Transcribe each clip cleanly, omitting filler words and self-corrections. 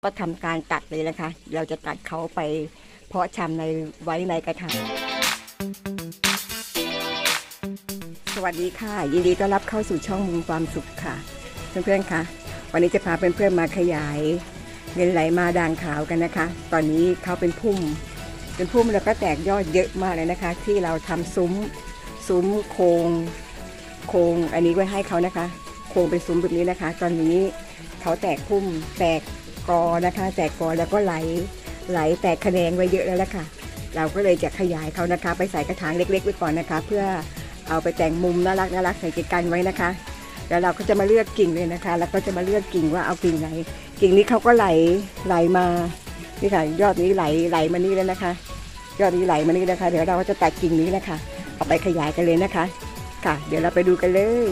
ก็ทำการตัดเลยนะคะเราจะตัดเขาไปเพาะชำไว้ในกระถางสวัสดีค่ะยินดีต้อนรับเข้าสู่ช่องมุมความสุขค่ะเพื่อนๆค่ะวันนี้จะพาเพื่อนๆมาขยายเงินไหลมาด่างขาวกันนะคะตอนนี้เขาเป็นพุ่มแล้วก็แตกยอดเยอะมากเลยนะคะที่เราทำซุ้มโครงอันนี้ไว้ให้เขานะคะโครงเป็นซุ้มแบบนี้นะคะตอนนี้เขาแตกพุ่มแตกกอนะคะแตกกอแล้วก็ไหลแตกแขนงไว้เยอะแล้วล่ะค่ะเราก็เลยจะขยายเขานะคะไปใส่กระถางเล็กๆไว้ก่อนนะคะเพื่อเอาไปแต่งมุมน่ารักใส่กันไว้นะคะแล้วเราก็จะมาเลือกกิ่งเลยนะคะแล้วก็จะมาเลือกกิ่งว่าเอากิ่งไหนกิ่งนี้เขาก็ไหลมานี่ค่ะยอดนี้ไหลมานี่แล้วนะคะยอดนี้ไหลมานี่นะคะเดี๋ยวเราก็จะตัดกิ่งนี้นะคะเอาไปขยายกันเลยนะคะค่ะเดี๋ยวเราไปดูกันเลย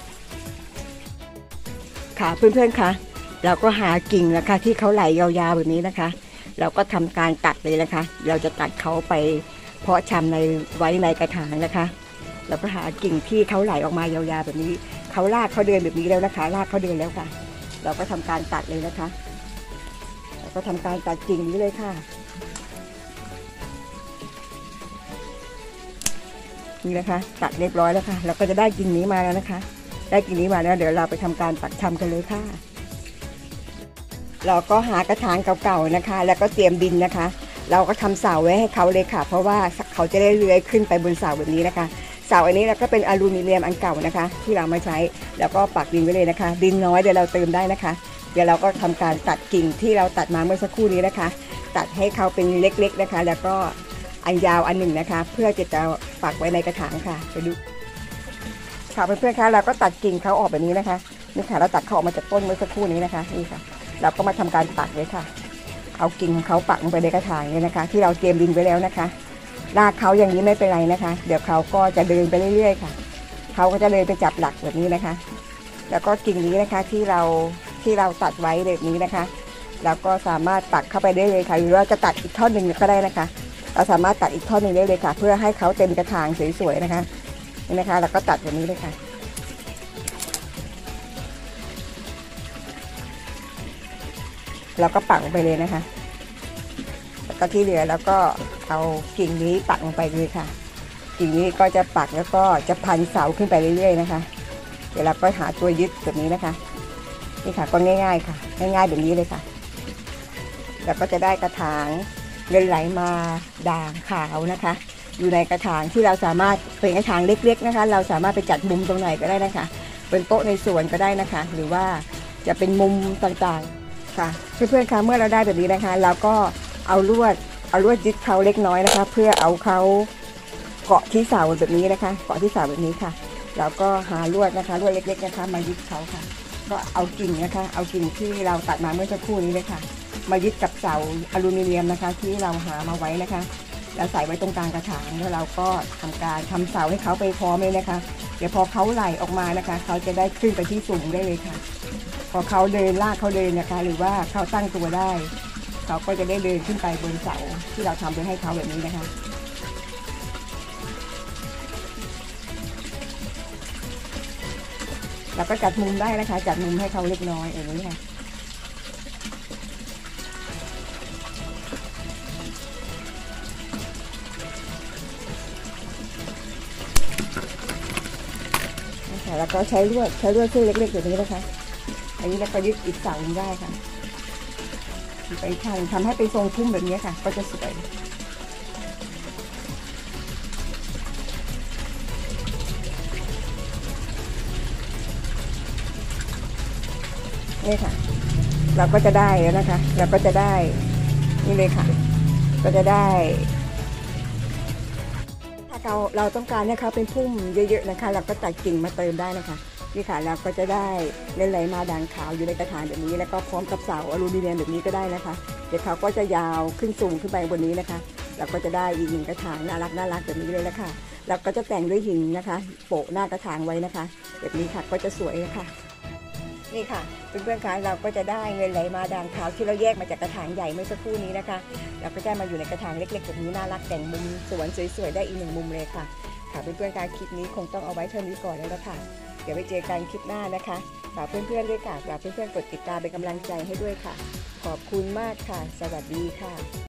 ค่ะเพื่อนๆค่ะเราก็หากิ่งนะคะที่เขาไหลยาวๆแบบนี้นะคะเราก็ทำการตัดเลยนะคะเราจะตัดเขาไปเพาะชำไว้ในกระถางนะคะเราก็หากิ่งที่เขาไหลออกมายาวๆแบบนี้เขาลากเขาเดินแบบนี้แล้วนะคะลากเขาเดินแล้วค่ะเราก็ทำการตัดเลยนะคะเราก็ทำการตัดกิ่งนี้เลยค่ะนี่นะคะตัดเรียบร้อยแล้วค่ะเราก็จะได้กิ่งนี้มาแล้วนะคะได้กิ่งนี้มาแล้วเดี๋ยวเราไปทำการปักชำกันเลยค่ะเราก็หากระถางเก่าๆนะคะแล้วก็เตรียมดินนะคะเราก็ทำเสาไว้ให้เขาเลยค่ะเพราะว่าเขาจะได้เลื้อยขึ้นไปบนเสาแบบนี้นะคะเสาอันนี้เราก็เป็นอลูมิเนียมอันเก่านะคะที่เรามาใช้แล้วก็ปักดินไว้เลยนะคะดินน้อยเดี๋ยวเราเติมได้นะคะเดี๋ยวเราก็ทำการตัดกิ่งที่เราตัดมาเมื่อสักครู่นี้นะคะตัดให้เขาเป็นเล็กๆนะคะแล้วก็อันยาวอันหนึ่งนะคะเพื่อจะปักไว้ในกระถางค่ะไปดูค่ะเพื่อนๆคะเราก็ตัดกิ่งเขาออกแบบนี้นะคะนี่ค่ะเราตัดเขาออกมาจากต้นเมื่อสักครู่นี้นะคะนี่ค่ะเราก็มาทำการปักเลยค่ะเอากิ่งเขาปักลงไปในกระถางนี้นะคะที่เราเตรียมดินไว้แล้วนะคะรากเขาอย่างนี้ไม่เป็นไรนะคะเดี๋ยวเขาก็จะเดินไปเรื่อยๆค่ะเขาก็จะเดินไปจับหลักแบบนี้นะคะแล้วก็กิ่งนี้นะคะที่เราตัดไว้แบบนี้นะคะเราก็สามารถปักเข้าไปได้เลยค่ะหรือว่าจะตัดอีกท่อนหนึ่งก็ได้นะคะเราสามารถตัดอีกท่อนหนึ่งได้เลยค่ะเพื่อให้เขาเต็มกระถางสวยๆนะคะนี่นะคะเราก็ตัดแบบนี้เลยค่ะเราก็ปักลงไปเลยนะคะแล้วก็ที่เหลือเราก็เอากิ่งนี้ปักลงไปเลยค่ะกิ่งนี้ก็จะปักแล้วก็จะพันเสาขึ้นไปเรื่อยๆนะคะเดี๋ยวเราก็หาตัวยึดแบบนี้นะคะนี่ค่ะก็ง่ายๆค่ะง่ายๆแบบนี้เลยค่ะแล้วก็จะได้กระถางเงินไหลมาด่างขาวนะคะอยู่ในกระถางที่เราสามารถเป็นกระถางเล็กๆนะคะเราสามารถไปจัดมุมตรงไหนก็ได้นะคะเป็นโต๊ะในสวนก็ได้นะคะหรือว่าจะเป็นมุมต่างๆค่ะเพื่อนๆคะเมื่อเราได้แบบนี้นะคะเราก็เอาลวดยึดเขาเล็กน้อยนะคะเพื่อเอาเขาเกาะที่เสาแบบนี้นะคะเกาะที่เสาแบบนี้ค่ะแล้วก็หาลวดนะคะลวดเล็กๆนะคะมายึดเขาค่ะก็เอากิ่งนะคะเอากิ่งที่เราตัดมาเมื่อสักครู่นี้เลยค่ะมายึดกับเสาอลูมิเนียมนะคะที่เราหามาไว้นะคะแล้วใส่ไว้ตรงกลางกระถางแล้วเราก็ทำเสาให้เขาไปพร้อมเลยนะคะเดี๋ยวพอเขาไหลออกมานะคะเขาจะได้ขึ้นไปที่สูงได้เลยค่ะพอเขาเดินลากเขาเดินนะคะหรือว่าเขาตั้งตัวได้เขาก็จะได้เดินขึ้นไปบนเสาที่เราทำไว้ให้เขาแบบนี้นะคะเราก็จัดมุมได้นะคะจัดมุมให้เขาเล็กน้อยอย่างนี้ค่ะแล้วก็ใช้ลวดเส้นเล็กๆแบบนี้นะคะอันนี้เราก็ยึดอีกเสาได้ค่ะไปทำให้เป็นทรงพุ่มแบบนี้ค่ะก็จะสวยนี่ค่ะเราก็จะได้แล้วนะคะเราก็จะได้นี่เลยค่ะก็จะได้ถ้าเราต้องการให้เขาเป็นพุ่มเยอะๆนะคะเราก็ตัดกิ่งมาเติมได้นะคะนี่ค่ะเราก็จะได้เล่นไหลมาด่างขาวอยู่ในกระถางแบบนี้แล้วก็พร้อมกับเสาอลูมิเนียมแบบนี้ก็ได้นะคะเดี๋ยวเขาก็จะยาวขึ้นสูงขึ้นไปบนนี้นะคะเราก็จะได้อีกหนึ่งกระถางน่ารักแบบนี้เลยละค่ะเราก็จะแต่งด้วยหินนะคะโปะหน้ากระถางไว้นะคะแบบนี้ค่ะก็จะสวยเลยค่ะนี่ค่ะเพื่อนๆคะเราก็จะได้เงินไหลมาด่างขาวที่เราแยกมาจากกระถางใหญ่เมื่อสักครู่นี้นะคะเราก็ได้มาอยู่ในกระถางเล็กๆแบบนี้น่ารักแต่งมุมสวนสวยๆได้อีกหนึ่งมุมเลยค่ะเพื่อนๆคะคลิปนี้คงต้องเอาไว้เท่านี้ก่อนแล้วค่ะเดี๋ยวไปเจอกันคลิปหน้านะคะฝากเพื่อนๆด้วยค่ะฝากเพื่อนๆกดติดตามเป็นกำลังใจให้ด้วยค่ะขอบคุณมากค่ะสวัสดีค่ะ